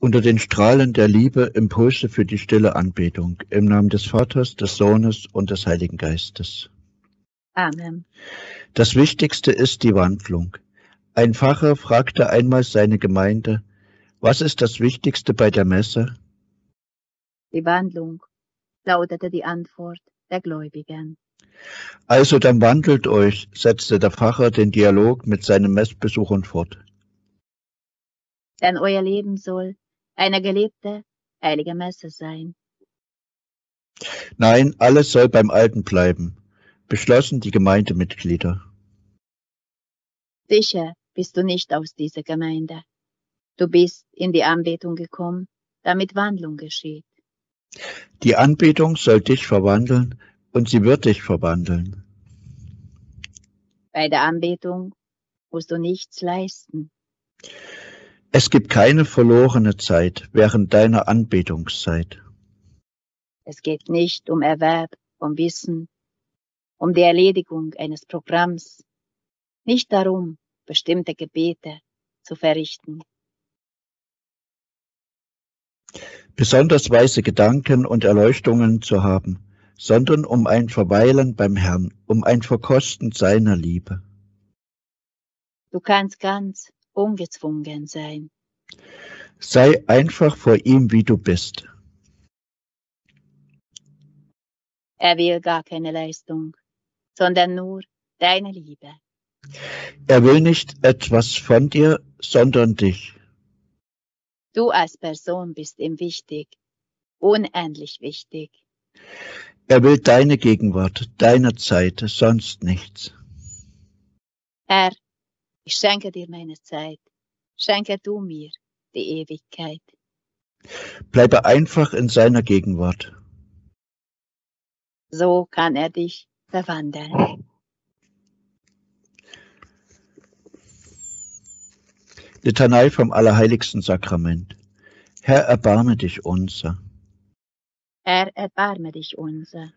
unter den Strahlen der Liebe Impulse für die stille Anbetung. Im Namen des Vaters, des Sohnes und des Heiligen Geistes. Amen. Das Wichtigste ist die Wandlung. Ein Pfarrer fragte einmal seine Gemeinde, was ist das Wichtigste bei der Messe? Die Wandlung, lautete die Antwort der Gläubigen. Also dann wandelt euch, setzte der Pfarrer den Dialog mit seinen Messbesuchern fort. Denn euer Leben soll eine gelebte, heilige Messe sein. Nein, alles soll beim Alten bleiben, beschlossen die Gemeindemitglieder. Sicher bist du nicht aus dieser Gemeinde. Du bist in die Anbetung gekommen, damit Wandlung geschieht. Die Anbetung soll dich verwandeln und sie wird dich verwandeln. Bei der Anbetung musst du nichts leisten. Es gibt keine verlorene Zeit während deiner Anbetungszeit. Es geht nicht um Erwerb von Wissen, um die Erledigung eines Programms, nicht darum, bestimmte Gebete zu verrichten. Besonders weise Gedanken und Erleuchtungen zu haben, sondern um ein Verweilen beim Herrn, um ein Verkosten seiner Liebe. Du kannst ganz ungezwungen sein. Sei einfach vor ihm, wie du bist. Er will gar keine Leistung, sondern nur deine Liebe. Er will nicht etwas von dir, sondern dich. Du als Person bist ihm wichtig, unendlich wichtig. Er will deine Gegenwart, deine Zeit, sonst nichts. Herr, ich schenke dir meine Zeit, schenke du mir die Ewigkeit. Bleibe einfach in seiner Gegenwart. So kann er dich verwandeln. Litanei vom Allerheiligsten Sakrament. Herr, erbarme dich unser. Herr, erbarme dich unser.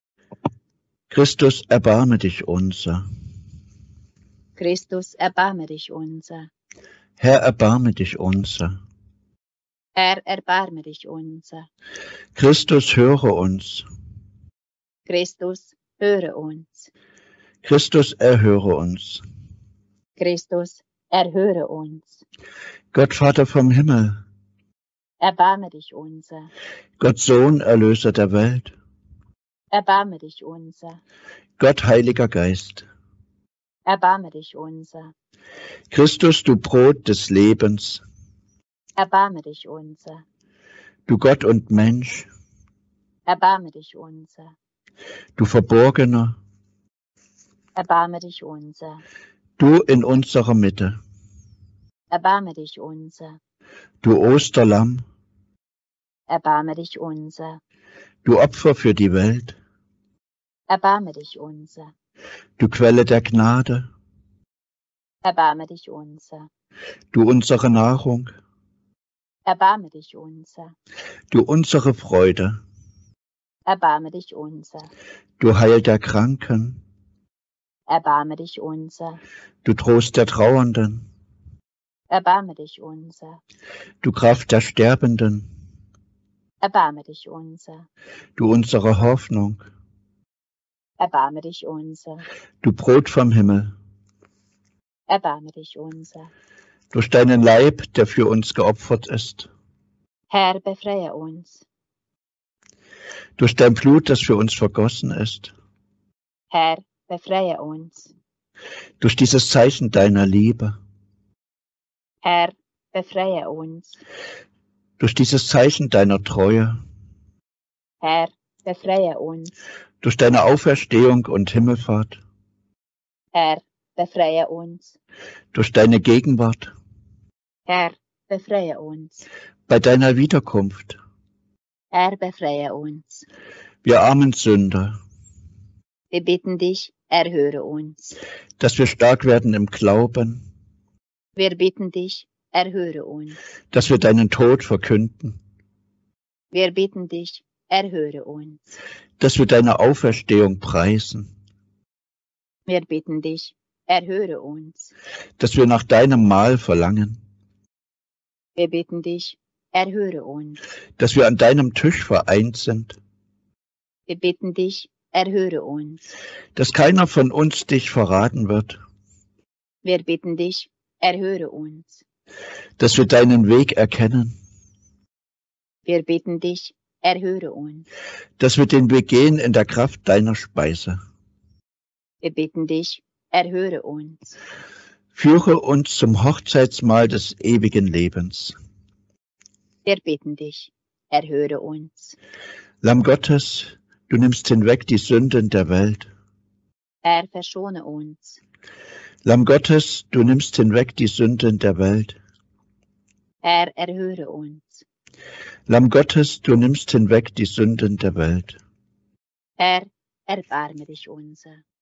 Christus, erbarme dich unser. Christus, erbarme dich unser. Herr, erbarme dich unser. Herr, erbarme dich unser. Christus, höre uns. Christus, höre uns. Christus, erhöre uns. Christus, erhöre uns. Gott, Vater vom Himmel. Erbarme dich unser. Gott, Sohn, Erlöser der Welt. Erbarme dich unser. Gott, Heiliger Geist. Erbarme dich unser. Christus, du Brot des Lebens. Erbarme dich unser. Du Gott und Mensch. Erbarme dich unser. Du Verborgener. Erbarme dich unser. Du in unserer Mitte. Erbarme dich unser. Du Osterlamm. Erbarme dich unser. Du Opfer für die Welt. Erbarme dich unser. Du Quelle der Gnade. Erbarme dich unser. Du unsere Nahrung. Erbarme dich unser. Du unsere Freude. Erbarme dich unser. Du Heil der Kranken. Erbarme dich unser. Du Trost der Trauernden. Erbarme dich unser. Du Kraft der Sterbenden. Erbarme dich unser. Du unsere Hoffnung. Erbarme dich unser. Du Brot vom Himmel. Erbarme dich unser. Durch deinen Leib, der für uns geopfert ist. Herr, befreie uns. Durch dein Blut, das für uns vergossen ist. Herr, befreie uns. Durch dieses Zeichen deiner Liebe. Herr, befreie uns. Durch dieses Zeichen deiner Treue. Herr, befreie uns. Durch deine Auferstehung und Himmelfahrt. Herr, befreie uns. Durch deine Gegenwart. Herr, befreie uns. Bei deiner Wiederkunft. Herr, befreie uns. Wir armen Sünder. Wir bitten dich, erhöre uns. Dass wir stark werden im Glauben. Wir bitten dich, erhöre uns. Dass wir deinen Tod verkünden. Wir bitten dich, erhöre uns. Dass wir deine Auferstehung preisen. Wir bitten dich, erhöre uns. Dass wir nach deinem Mahl verlangen. Wir bitten dich, erhöre uns. dass wir an deinem Tisch vereint sind, Wir bitten dich, erhöre uns. dass keiner von uns dich verraten wird, Wir bitten dich, erhöre uns. dass wir deinen Weg erkennen, Wir bitten dich, erhöre uns. dass wir den Weg gehen in der Kraft deiner Speise. Wir bitten dich, erhöre uns. Führe uns zum Hochzeitsmahl des ewigen Lebens. Wir bitten dich, erhöre uns. Lamm Gottes, du nimmst hinweg die Sünden der Welt. Herr, verschone uns. Lamm Gottes, du nimmst hinweg die Sünden der Welt. Herr, erhöre uns. Lamm Gottes, du nimmst hinweg die Sünden der Welt. Herr, erbarme dich unser.